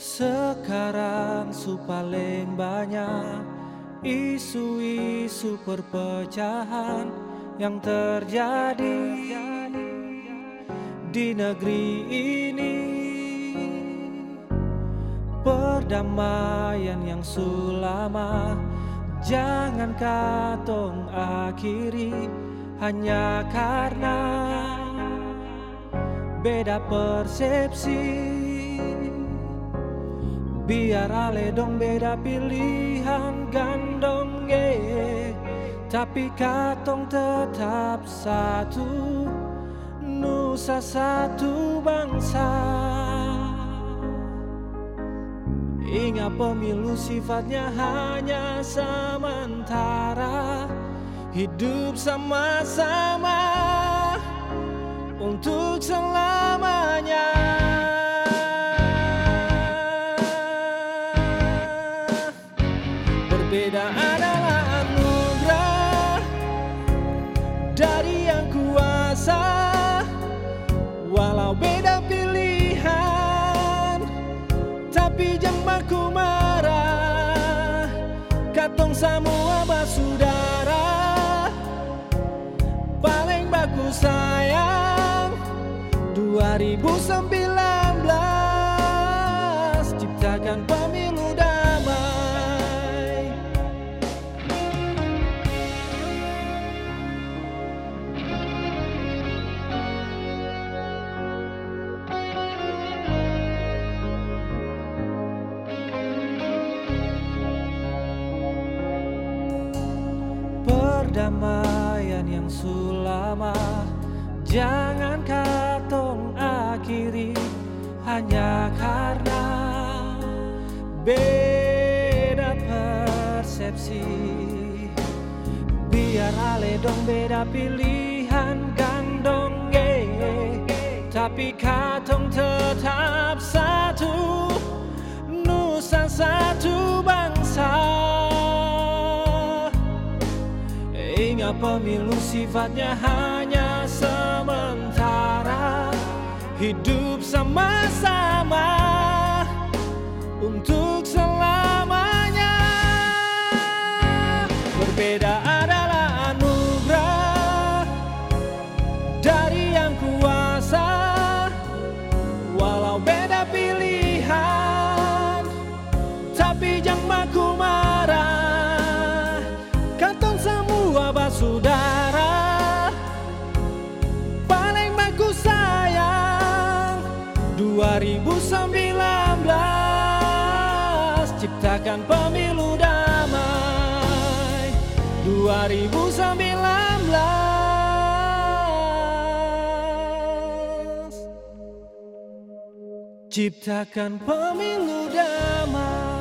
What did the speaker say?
Sekarang paling banyak isu-isu perpecahan yang terjadi di negeri ini. Perdamaian yang sulama jangan katong akhiri hanya karena beda persepsi. Biar ale dong beda pilihan gandong tapi katong tetap satu, nusa satu bangsa. Ingat pemilu sifatnya hanya sementara, hidup sama-sama untuk selamanya. Berbeda adalah anugerah dari yang kuasa, walau beda pilihan tapi jangan baku marah. Katong semua bersaudara, paling baku sayang. 2019 ciptakan pemilu damai. Perdamaian yang sulama jangan katong akhiri hanya karena beda persepsi. Biar ale dong beda pilihan gandong tapi katong tetap satu, nusa satu bangsa. Ingat pemilu sifatnya hanya sementara, hidup sama-sama untuk selamanya. Berbeda adalah anugerah dari yang kuasa, walau beda pilihan tapi jangan baku marah. Katong semua bersaudara, paling baku sayang. 2019 ciptakan pemilu damai. 2019 ciptakan pemilu damai.